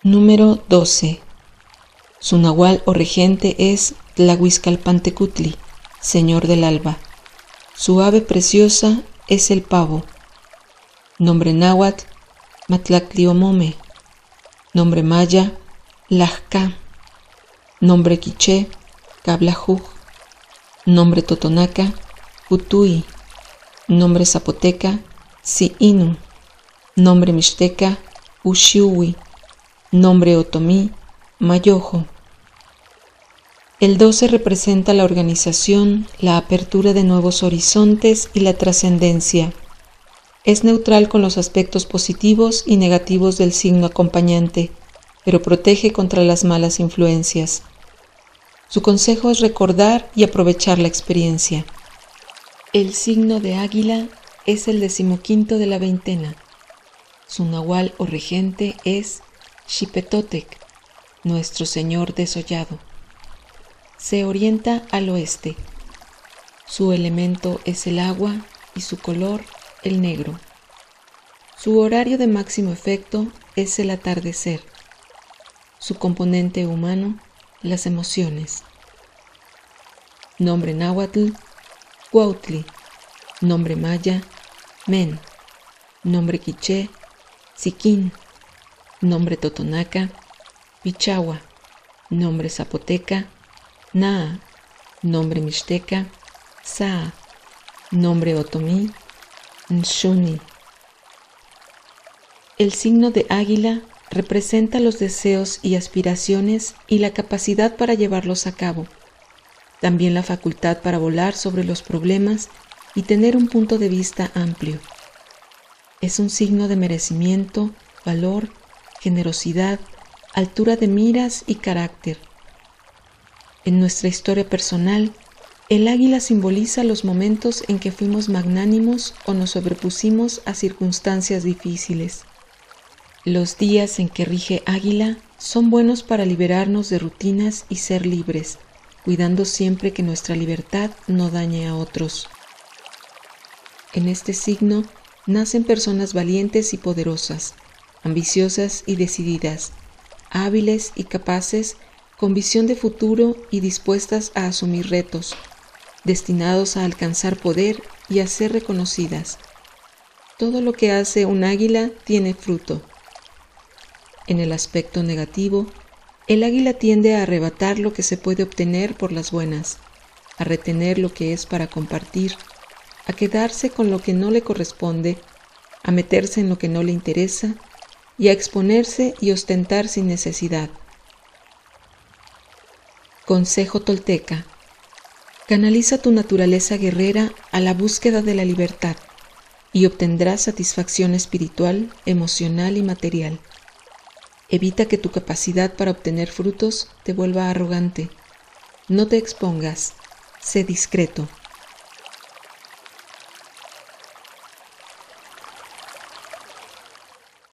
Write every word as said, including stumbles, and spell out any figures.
Número doce. Su nahual o regente es Tlahuizcalpantecutli, señor del alba. Su ave preciosa es el pavo. Nombre náhuatl, Matlactliomome. Nombre maya, Lajca. Nombre quiché, Cablajuj. Nombre totonaca, Putui. Nombre zapoteca, Siinu. Nombre mixteca, Uxiuwi. Nombre otomí, Mayojo. El doce representa la organización, la apertura de nuevos horizontes y la trascendencia. Es neutral con los aspectos positivos y negativos del signo acompañante, pero protege contra las malas influencias. Su consejo es recordar y aprovechar la experiencia. El signo de águila es el decimoquinto de la veintena. Su nahual o regente es Xipetotec, nuestro señor desollado. Se orienta al oeste. Su elemento es el agua y su color el negro. Su horario de máximo efecto es el atardecer. Su componente humano, las emociones. Nombre náhuatl, Cuautli. Nombre maya, Men. Nombre quiché, Siquín. Nombre totonaca, Pichagua. Nombre zapoteca, Naa. Nombre mixteca, Saa. Nombre otomí, Nxuni. El signo de águila representa los deseos y aspiraciones y la capacidad para llevarlos a cabo. También la facultad para volar sobre los problemas y tener un punto de vista amplio. Es un signo de merecimiento, valor, generosidad, altura de miras y carácter. En nuestra historia personal, el águila simboliza los momentos en que fuimos magnánimos o nos sobrepusimos a circunstancias difíciles. Los días en que rige águila son buenos para liberarnos de rutinas y ser libres, cuidando siempre que nuestra libertad no dañe a otros. En este signo nacen personas valientes y poderosas, ambiciosas y decididas, hábiles y capaces, con visión de futuro y dispuestas a asumir retos, destinados a alcanzar poder y a ser reconocidas. Todo lo que hace un águila tiene fruto. En el aspecto negativo, el águila tiende a arrebatar lo que se puede obtener por las buenas, a retener lo que es para compartir, a quedarse con lo que no le corresponde, a meterse en lo que no le interesa y a exponerse y ostentar sin necesidad. Consejo tolteca. Canaliza tu naturaleza guerrera a la búsqueda de la libertad y obtendrás satisfacción espiritual, emocional y material. Evita que tu capacidad para obtener frutos te vuelva arrogante. No te expongas, sé discreto.